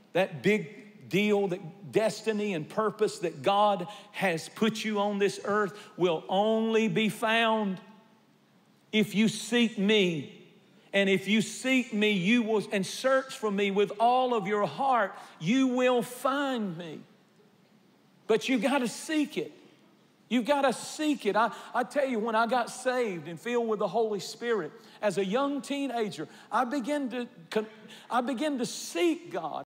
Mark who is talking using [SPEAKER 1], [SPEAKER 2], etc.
[SPEAKER 1] that big deal, that destiny and purpose that God has put you on this earth will only be found if you seek me. And if you seek me, you will, and search for me with all of your heart, you will find me. But you got to seek it. You've got to seek it. I tell you, when I got saved and filled with the Holy Spirit, as a young teenager, I began to seek God.